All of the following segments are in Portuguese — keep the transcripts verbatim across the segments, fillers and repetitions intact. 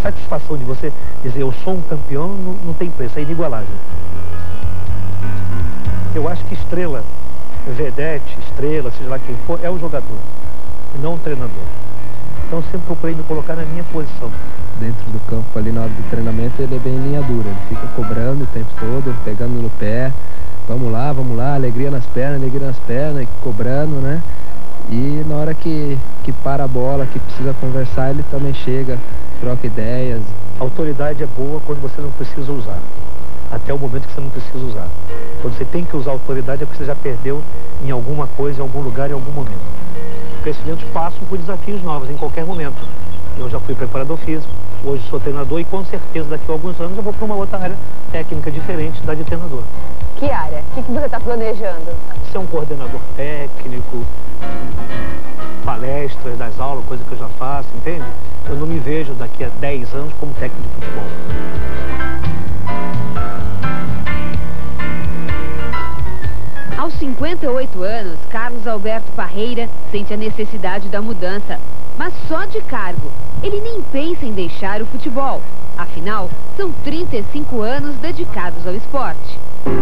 satisfação de você dizer eu sou um campeão não, não tem preço, é inigualável. Eu acho que estrela, vedete, estrela, seja lá quem for, é o jogador, e não o treinador. Então eu sempre procurei me colocar na minha posição. Dentro do campo, ali na hora do treinamento, ele é bem linha dura. Ele fica cobrando o tempo todo, pegando no pé. Vamos lá, vamos lá, alegria nas pernas, alegria nas pernas, cobrando, né? E na hora que, que para a bola, que precisa conversar, ele também chega, troca ideias. A autoridade é boa quando você não precisa usar. Até o momento que você não precisa usar. Quando você tem que usar a autoridade é porque você já perdeu em alguma coisa, em algum lugar, em algum momento. Os crescimentos passam por desafios novos em qualquer momento. Eu já fui preparador físico, hoje sou treinador e com certeza daqui a alguns anos eu vou para uma outra área técnica diferente da de treinador. Que área? O que, que você está planejando? Ser um coordenador técnico, palestras das aulas, coisa que eu já faço, entende? Eu não me vejo daqui a dez anos como técnico de futebol. Aos cinquenta e oito anos, Carlos Alberto Parreira sente a necessidade da mudança, mas só de cargo. Ele nem pensa em deixar o futebol. Afinal, são trinta e cinco anos dedicados ao esporte.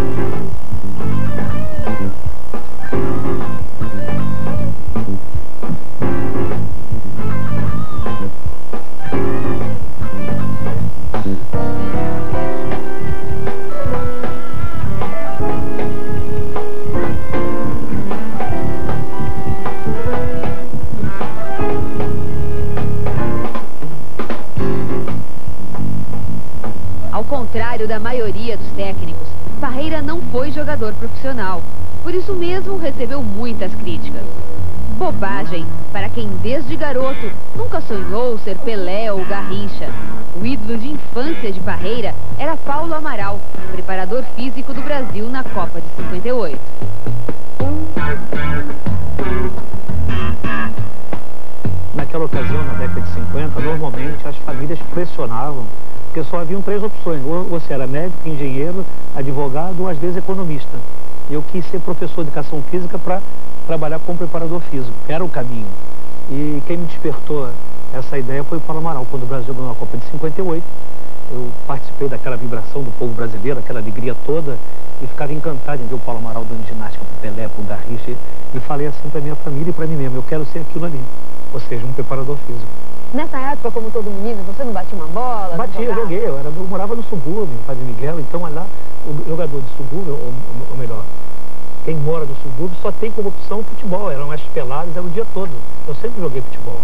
Ao contrário da maioria dos técnicos, Parreira não foi jogador profissional. Por isso mesmo, recebeu muitas críticas. Bobagem para quem, desde garoto, nunca sonhou ser Pelé ou Garrincha. O ídolo de infância de Parreira era Paulo Amaral, preparador físico do Brasil na Copa de cinquenta e oito. Naquela ocasião, na década de cinquenta, normalmente as famílias pressionavam, porque só haviam três opções, ou você era médico, engenheiro, advogado ou às vezes economista. Eu quis ser professor de educação física para trabalhar como preparador físico, que era o caminho. E quem me despertou essa ideia foi o Paulo Amaral. Quando o Brasil ganhou a Copa de cinquenta e oito, eu participei daquela vibração do povo brasileiro, aquela alegria toda, e ficava encantado em ver o Paulo Amaral dando ginástica pro Pelé, pro Garrincha, e falei assim para minha família e para mim mesmo, eu quero ser aquilo ali, ou seja, um preparador físico. Nessa época, como todo menino, você não batia uma bola? Batia, eu joguei, eu, era, eu morava no subúrbio, em Padre Miguel, então lá o jogador de subúrbio, ou, ou melhor, quem mora no subúrbio só tem como opção o futebol, eram as peladas, era o dia todo. Eu sempre joguei futebol.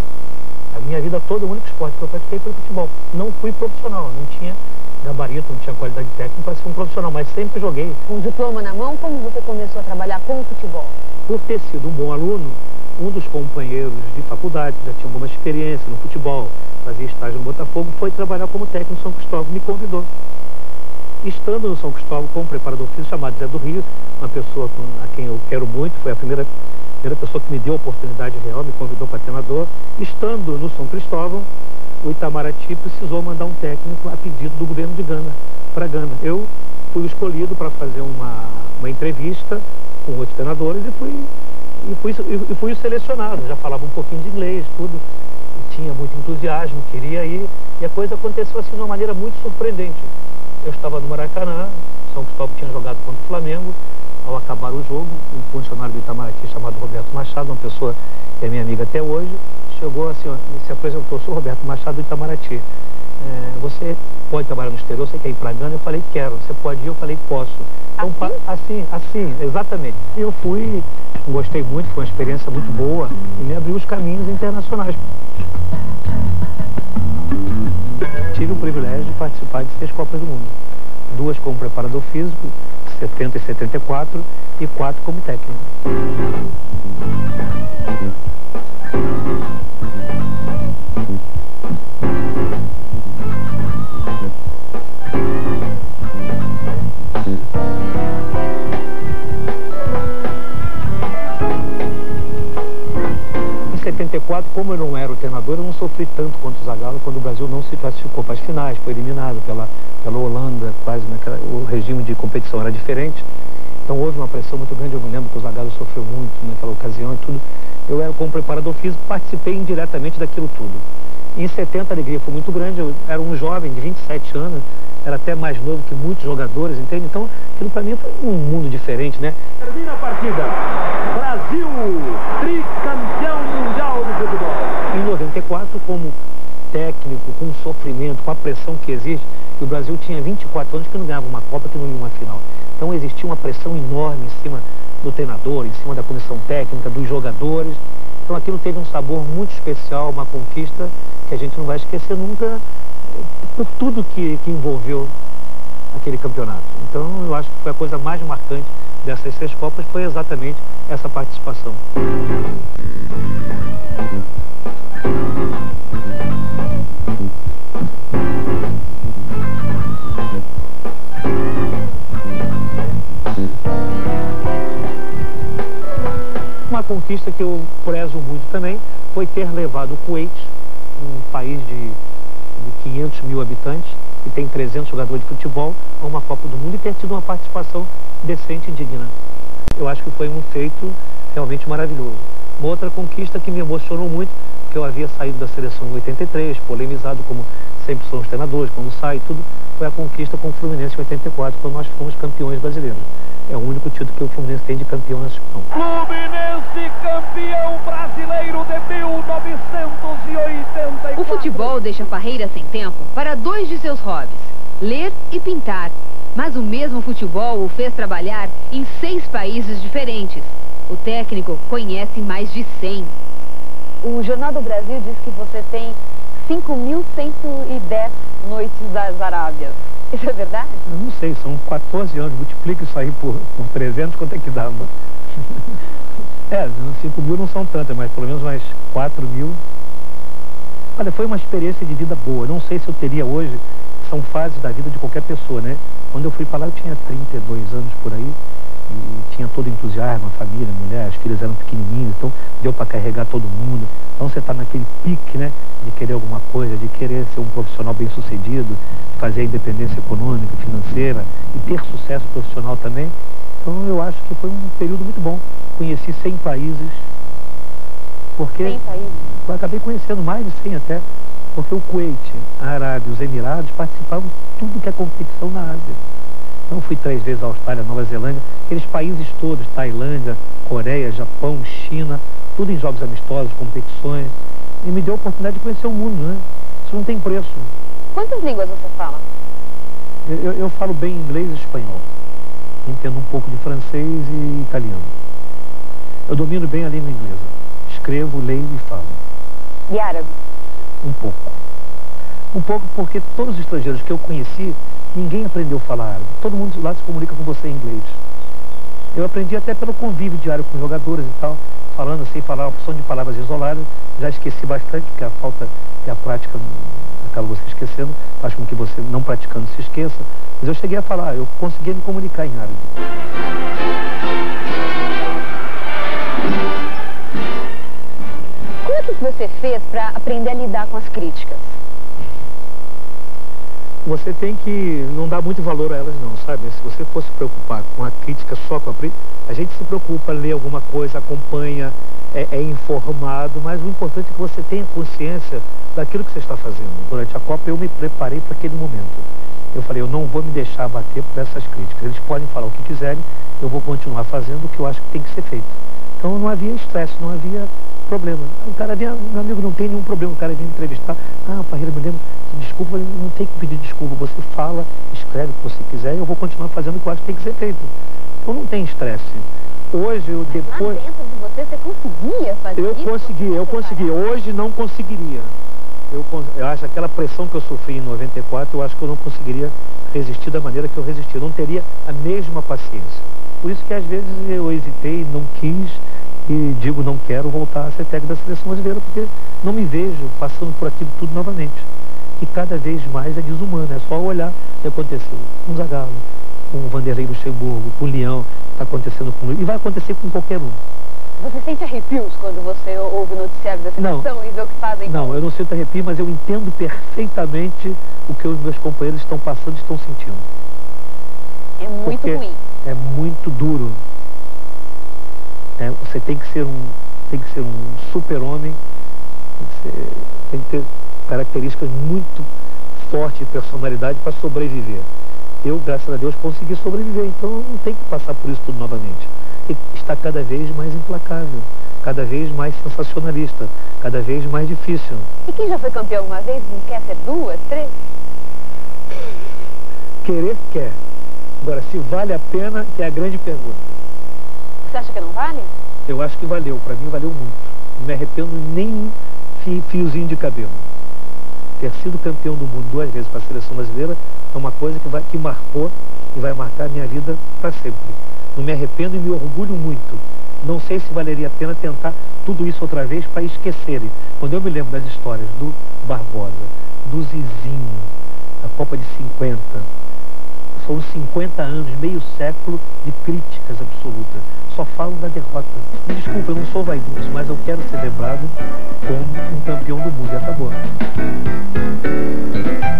A minha vida toda, o único esporte que eu pratiquei foi futebol. Não fui profissional, não tinha gabarito, não tinha qualidade técnica para ser um profissional, mas sempre joguei. Com um diploma na mão, como você começou a trabalhar com o futebol? Por ter sido um bom aluno, um dos companheiros de faculdade, que já tinha alguma experiência no futebol, fazia estágio no Botafogo, foi trabalhar como técnico no São Cristóvão, me convidou. Estando no São Cristóvão com um preparador físico chamado Zé do Rio, uma pessoa com, a quem eu quero muito, foi a primeira, primeira pessoa que me deu a oportunidade real, me convidou para treinador. Estando no São Cristóvão, o Itamaraty precisou mandar um técnico a pedido do governo de Gana, para Gana. Eu fui escolhido para fazer uma, uma entrevista com outros treinadores e fui, e, fui, e fui selecionado. Já falava um pouquinho de inglês, tudo, e tinha muito entusiasmo, queria ir, e a coisa aconteceu assim de uma maneira muito surpreendente. Eu estava no Maracanã, São Cristóvão tinha jogado contra o Flamengo. Ao acabar o jogo, um funcionário do Itamaraty chamado Roberto Machado, uma pessoa que é minha amiga até hoje, chegou assim, ó, se apresentou, sou Roberto Machado do Itamaraty. É, você pode trabalhar no exterior, você quer ir para Gana? Eu falei, quero. Você pode ir? Eu falei, posso. Então, assim? assim, assim, exatamente. E eu fui, gostei muito, foi uma experiência muito boa e me abriu os caminhos internacionais. Tive o privilégio de participar de seis Copas do Mundo. Duas como preparador físico, setenta e setenta e quatro, e quatro como técnico. Em setenta e quatro, como eu não era o treinador, eu não sofri tanto quanto o Zagallo quando o Brasil não se classificou para as finais, foi eliminado pela, pela Holanda, quase naquela, o regime de competição era diferente. Então houve uma pressão muito grande, eu me lembro que o Zagallo sofreu muito naquela ocasião e tudo. Eu era como preparador físico, participei indiretamente daquilo tudo. Em setenta a alegria foi muito grande, eu era um jovem de vinte e sete anos, era até mais novo que muitos jogadores, entende? Então, aquilo para mim foi um mundo diferente, né? Termina a partida. Brasil, tricampeão mundial de futebol. Em noventa e quatro, como técnico, com o sofrimento, com a pressão que existe, o Brasil tinha vinte e quatro anos que não ganhava uma Copa, que não ia uma final. Então existia uma pressão enorme em cima do treinador, em cima da comissão técnica, dos jogadores. Então aquilo teve um sabor muito especial, uma conquista que a gente não vai esquecer nunca, por tudo que, que envolveu aquele campeonato. Então eu acho que foi a coisa mais marcante dessas seis Copas, foi exatamente essa participação. Uma conquista que eu prezo muito também foi ter levado o Kuwait, um país de, de quinhentos mil habitantes, que tem trezentos jogadores de futebol, a uma Copa do Mundo e ter tido uma participação decente e digna. Eu acho que foi um feito realmente maravilhoso. Uma outra conquista que me emocionou muito, porque eu havia saído da seleção em oitenta e três, polemizado como sempre são os treinadores, quando sai e tudo, foi a conquista com o Fluminense em oitenta e quatro, quando nós fomos campeões brasileiros. É o único título que o Fluminense tem de campeão nacional. Fluminense campeão brasileiro de mil novecentos e oitenta e quatro. O futebol deixa Parreira sem tempo para dois de seus hobbies, ler e pintar. Mas o mesmo futebol o fez trabalhar em seis países diferentes. O técnico conhece mais de cem. O Jornal do Brasil diz que você tem cinco mil cento e dez noites das Arábias. Isso é verdade? Eu não sei, são quatorze anos, multiplica isso aí por, por trezentos, quanto é que dá? Mano? É, cinco mil não são tantas, mas pelo menos umas quatro mil. Olha, foi uma experiência de vida boa. Não sei se eu teria hoje, são fases da vida de qualquer pessoa, né? Quando eu fui para lá eu tinha trinta e dois anos por aí, e tinha todo entusiasmo, a família, a mulher, as filhas eram pequenininhas, então deu para carregar todo mundo. Então você está naquele pique, né, de querer alguma coisa, de querer ser um profissional bem sucedido, fazer a independência econômica, financeira e ter sucesso profissional também. Então eu acho que foi um período muito bom. Conheci cem países, porque cem países. Eu acabei conhecendo mais de cem até, porque o Kuwait, a Arábia, os Emirados participavam de tudo que é competição na Ásia. Então fui três vezes à Austrália, Nova Zelândia, aqueles países todos, Tailândia, Coreia, Japão, China, tudo em jogos amistosos, competições, e me deu a oportunidade de conhecer o mundo, né? Isso não tem preço. Quantas línguas você fala? Eu, eu falo bem inglês e espanhol. Entendo um pouco de francês e italiano. Eu domino bem a língua inglesa. Escrevo, leio e falo. E árabe? Um pouco. Um pouco porque todos os estrangeiros que eu conheci, ninguém aprendeu a falar árabe. Todo mundo lá se comunica com você em inglês. Eu aprendi até pelo convívio diário com jogadores e tal, falando sem falar uma opção de palavras isoladas. Já esqueci bastante, porque a falta que a prática acaba você esquecendo, faz com que você, não praticando, se esqueça. Mas eu cheguei a falar, eu conseguia me comunicar em árabe. Como é que você fez para aprender a lidar com as críticas? Você tem que não dar muito valor a elas não, sabe? Se você fosse se preocupar com a crítica só com a crítica, a gente se preocupa, lê alguma coisa, acompanha, é, é informado, mas o importante é que você tenha consciência daquilo que você está fazendo. Durante a Copa eu me preparei para aquele momento. Eu falei, eu não vou me deixar abater por essas críticas. Eles podem falar o que quiserem, eu vou continuar fazendo o que eu acho que tem que ser feito. Então não havia estresse, não havia problema. O cara vinha, meu amigo, não tem nenhum problema, o cara vinha me entrevistar. Ah, Parreira, me lembro, desculpa, não tem que pedir desculpa. Você fala, escreve o que você quiser e eu vou continuar fazendo o que eu acho que tem que ser feito. Então não tem estresse. Hoje, eu Mas depois... lá dentro de você, você conseguia fazer eu isso? Eu consegui, eu consegui. Hoje não conseguiria. Eu, eu acho aquela pressão que eu sofri em noventa e quatro, eu acho que eu não conseguiria resistir da maneira que eu resisti. Eu não teria a mesma paciência. Por isso que às vezes eu hesitei, não quis e digo não quero voltar a ser técnico da seleção brasileira, porque não me vejo passando por aquilo tudo novamente. E cada vez mais é desumano, é só olhar o que aconteceu com o Zagallo, com o Vanderlei Luxemburgo, com o Leão, está acontecendo com ele, e vai acontecer com qualquer um. Você sente arrepios quando você ouve o noticiário da seleção e vê o que fazem? Não, eu não sinto arrepio, mas eu entendo perfeitamente o que os meus companheiros estão passando e estão sentindo. É muito Porque ruim. É muito duro. É, você tem que ser um, tem que ser um super-homem, tem, que ser, tem que ter características muito fortes de personalidade para sobreviver. Eu, graças a Deus, consegui sobreviver, então não tem que passar por isso tudo novamente. Tem que estar cada vez mais implacável, cada vez mais sensacionalista, cada vez mais difícil. E quem já foi campeão uma vez não quer ser duas, três? Querer quer. Agora, se vale a pena, que é a grande pergunta. Você acha que não vale? Eu acho que valeu, para mim valeu muito. Não me arrependo nem um fiozinho de cabelo. Ter sido campeão do mundo duas vezes para a seleção brasileira é uma coisa que, vai, que marcou e vai marcar a minha vida para sempre. Não me arrependo e me orgulho muito. Não sei se valeria a pena tentar tudo isso outra vez para esquecerem. Quando eu me lembro das histórias do Barbosa, do Zizinho, a Copa de cinquenta, foram cinquenta anos, meio século de críticas absolutas. Só falo da derrota. Me desculpa, eu não sou vaidoso, mas eu quero ser lembrado como um campeão do mundo. E acabou.